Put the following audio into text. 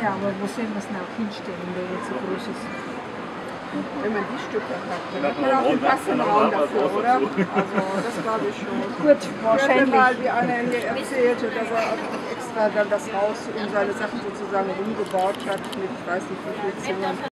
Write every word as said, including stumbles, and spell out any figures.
Ja, aber wo sollen wir es noch hinstellen, der jetzt so groß ist? Wenn man die Stücke hat, dann hat man auch den passenden Raum dafür, oder? Also das glaube ich schon. Gut, wahrscheinlich. Mal, wie Anna hier erzählte, dass er extra dann das Haus um seine Sachen sozusagen rumgebaut hat mit, ich weiß nicht wie viel Zimmern.